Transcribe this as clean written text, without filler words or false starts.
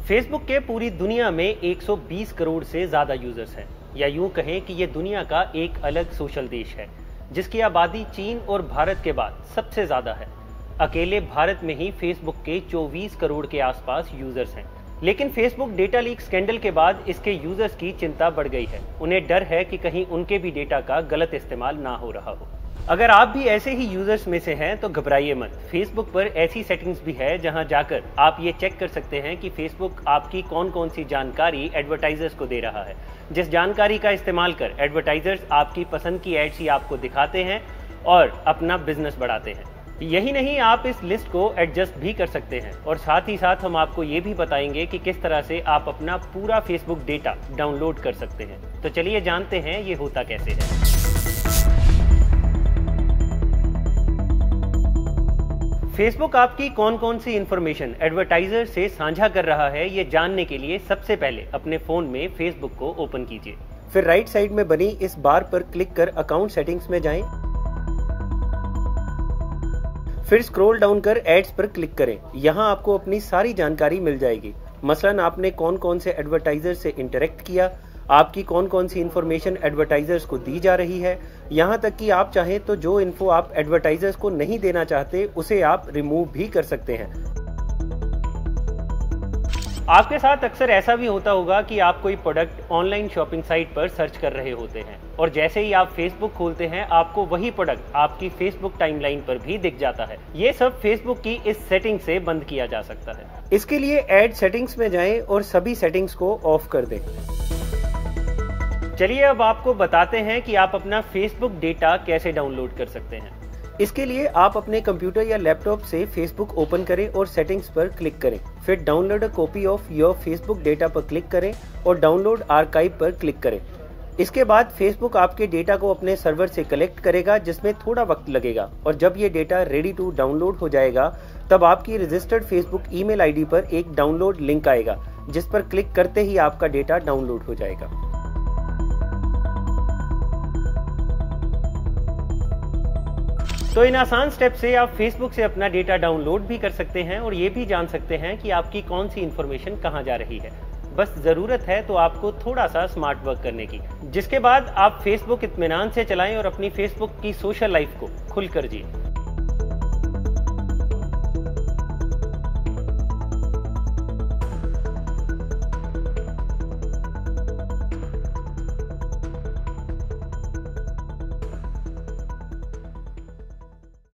Facebook के पूरी दुनिया में 120 करोड़ से ज़्यादा यूजर्स हैं, या यूं कहें कि ये दुनिया का एक अलग सोशल देश है जिसकी आबादी चीन और भारत के बाद सबसे ज़्यादा है। अकेले भारत में ही फेसबुक के 24 करोड़ के आसपास यूजर्स हैं। लेकिन फेसबुक डेटा लीक स्कैंडल के बाद इसके यूजर्स की चिंता बढ़ गई है। उन्हें डर है कि कहीं उनके भी डेटा का गलत इस्तेमाल ना हो रहा हो। अगर आप भी ऐसे ही यूजर्स में से हैं तो घबराइए मत। फेसबुक पर ऐसी सेटिंग्स भी है जहां जाकर आप ये चेक कर सकते हैं कि फेसबुक आपकी कौन कौन सी जानकारी एडवर्टाइजर्स को दे रहा है, जिस जानकारी का इस्तेमाल कर एडवर्टाइजर्स आपकी पसंद की एड्स ही आपको दिखाते हैं और अपना बिजनेस बढ़ाते हैं। यही नहीं, आप इस लिस्ट को एडजस्ट भी कर सकते हैं और साथ ही साथ हम आपको ये भी बताएंगे कि किस तरह से आप अपना पूरा फेसबुक डेटा डाउनलोड कर सकते हैं। तो चलिए जानते हैं ये होता कैसे है। फेसबुक आपकी कौन कौन सी इंफॉर्मेशन एडवर्टाइजर से साझा कर रहा है, ये जानने के लिए सबसे पहले अपने फोन में फेसबुक को ओपन कीजिए। फिर राइट साइड में बनी इस बार पर क्लिक कर अकाउंट सेटिंग्स में जाएं। फिर स्क्रॉल डाउन कर एड्स पर क्लिक करें। यहाँ आपको अपनी सारी जानकारी मिल जाएगी। मसलन आपने कौन कौन से एडवर्टाइजर से इंटरेक्ट किया, आपकी कौन कौन सी इंफॉर्मेशन एडवर्टाइजर्स को दी जा रही है, यहाँ तक कि आप चाहें तो जो इन्फो आप एडवर्टाइजर्स को नहीं देना चाहते उसे आप रिमूव भी कर सकते हैं। आपके साथ अक्सर ऐसा भी होता होगा कि आप कोई प्रोडक्ट ऑनलाइन शॉपिंग साइट पर सर्च कर रहे होते हैं और जैसे ही आप फेसबुक खोलते हैं आपको वही प्रोडक्ट आपकी फेसबुक टाइमलाइन पर भी दिख जाता है। ये सब फेसबुक की इस सेटिंग से बंद किया जा सकता है। इसके लिए ऐड सेटिंग्स में जाएं और सभी सेटिंग्स को ऑफ कर दें। चलिए अब आपको बताते हैं कि आप अपना फेसबुक डेटा कैसे डाउनलोड कर सकते हैं। इसके लिए आप अपने कंप्यूटर या लैपटॉप से फेसबुक ओपन करें और सेटिंग्स पर क्लिक करें। फिर download a copy of your Facebook data पर क्लिक करें और डाउनलोड आर्काइव पर क्लिक करें। इसके बाद फेसबुक आपके डेटा को अपने सर्वर से कलेक्ट करेगा, जिसमें थोड़ा वक्त लगेगा, और जब ये डेटा रेडी टू डाउनलोड हो जाएगा तब आपकी रजिस्टर्ड फेसबुक ईमेल आईडी पर एक डाउनलोड लिंक आएगा, जिस पर क्लिक करते ही आपका डेटा डाउनलोड हो जाएगा। तो इन आसान स्टेप से आप फेसबुक से अपना डेटा डाउनलोड भी कर सकते हैं और ये भी जान सकते हैं कि आपकी कौन सी इंफॉर्मेशन कहां जा रही है। बस जरूरत है तो आपको थोड़ा सा स्मार्ट वर्क करने की, जिसके बाद आप फेसबुक इत्मीनान से चलाएं और अपनी फेसबुक की सोशल लाइफ को खुलकर जिएं।